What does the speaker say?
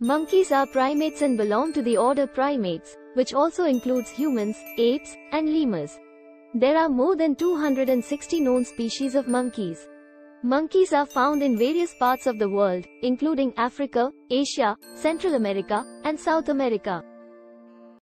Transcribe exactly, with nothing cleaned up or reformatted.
Monkeys are primates and belong to the order Primates, which also includes humans, apes, and lemurs. There are more than two hundred sixty known species of monkeys. Monkeys are found in various parts of the world, including Africa, Asia, Central America, and South America.